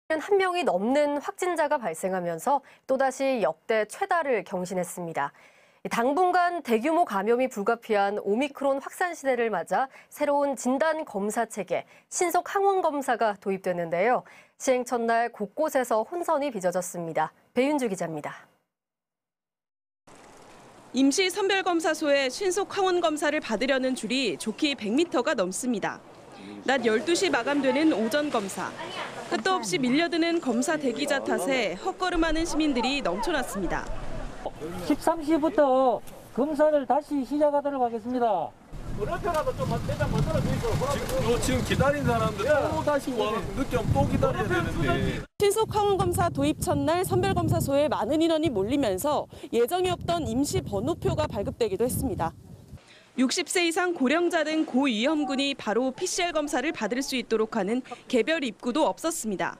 한 명이 넘는 확진자가 발생하면서 또다시 역대 최다를 경신했습니다. 당분간 대규모 감염이 불가피한 오미크론 확산 시대를 맞아 새로운 진단 검사 체계, 신속 항원 검사가 도입됐는데요. 시행 첫날 곳곳에서 혼선이 빚어졌습니다. 배윤주 기자입니다. 임시 선별검사소에 신속 항원 검사를 받으려는 줄이 좋기 100m가 넘습니다. 낮 12시 마감되는 오전 검사. 끝도 없이 밀려드는 검사 대기자 탓에 헛걸음하는 시민들이 넘쳐났습니다. 13시부터 검사를 다시 시작하도록 하겠습니다. 그렇게라도 좀 대장 만들어 주시고. 지금 기다린 사람들 또 다시 늦게 오면 또 기다려야 되는데. 신속 항원 검사 도입 첫날 선별검사소에 많은 인원이 몰리면서 예정이 없던 임시 번호표가 발급되기도 했습니다. 60세 이상 고령자 등 고위험군이 바로 PCR 검사를 받을 수 있도록 하는 개별 입구도 없었습니다.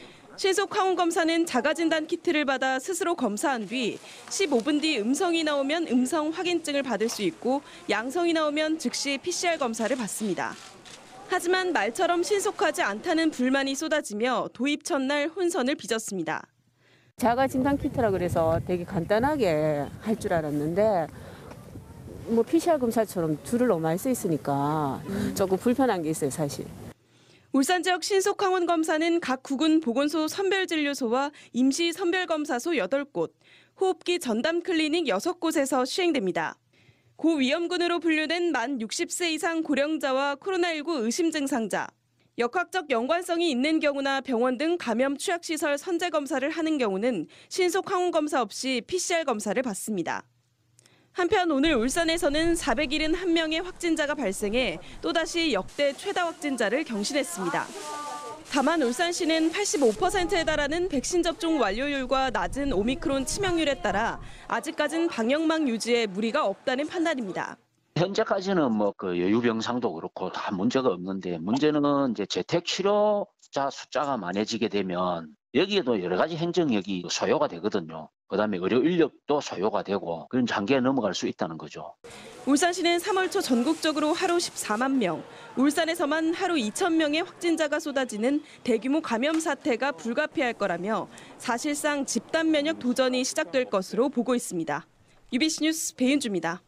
신속 항원 검사는 자가진단 키트를 받아 스스로 검사한 뒤 15분 뒤 음성이 나오면 음성 확인증을 받을 수 있고 양성이 나오면 즉시 PCR 검사를 받습니다. 하지만 말처럼 신속하지 않다는 불만이 쏟아지며 도입 첫날 혼선을 빚었습니다. 자가진단 키트라 그래서 되게 간단하게 할 줄 알았는데 뭐 PCR 검사처럼 줄을 너무 많이 써 있으니까 조금 불편한 게 있어요, 사실. 울산 지역 신속 항원 검사는 각 구군 보건소 선별진료소와 임시 선별검사소 8곳, 호흡기 전담 클리닉 6곳에서 시행됩니다. 고위험군으로 분류된 만 60세 이상 고령자와 코로나19 의심 증상자, 역학적 연관성이 있는 경우나 병원 등 감염 취약시설 선제 검사를 하는 경우는 신속 항원 검사 없이 PCR 검사를 받습니다. 한편 오늘 울산에서는 471명의 확진자가 발생해 또다시 역대 최다 확진자를 경신했습니다. 다만 울산시는 85%에 달하는 백신 접종 완료율과 낮은 오미크론 치명률에 따라 아직까진 방역망 유지에 무리가 없다는 판단입니다. 현재까지는 그 여유병상도 그렇고 다 문제가 없는데 문제는 이제 재택 치료자 숫자가 많아지게 되면 여기에도 여러 가지 행정력이 소요가 되거든요. 그다음에 의료 인력도 소요가 되고 그런 단계에 넘어갈 수 있다는 거죠. 울산시는 3월 초 전국적으로 하루 14만 명, 울산에서만 하루 2천 명의 확진자가 쏟아지는 대규모 감염 사태가 불가피할 거라며 사실상 집단 면역 도전이 시작될 것으로 보고 있습니다. UBC 뉴스 배윤주입니다.